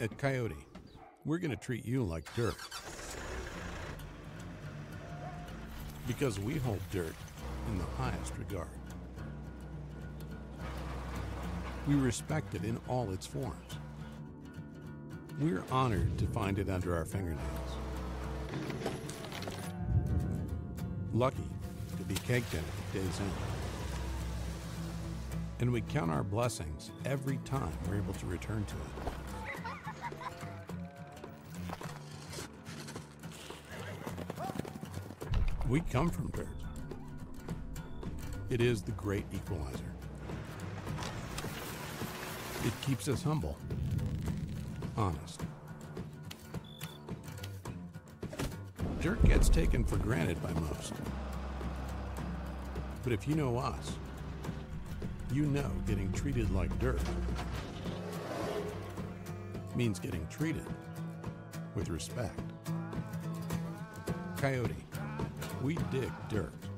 At Kioti, we're going to treat you like dirt. Because we hold dirt in the highest regard. We respect it in all its forms. We're honored to find it under our fingernails. Lucky to be caked in it at day's end. And we count our blessings every time we're able to return to it. We come from dirt. It is the great equalizer. It keeps us humble, honest. Dirt gets taken for granted by most. But if you know us, you know getting treated like dirt means getting treated with respect. Kioti, we dig dirt.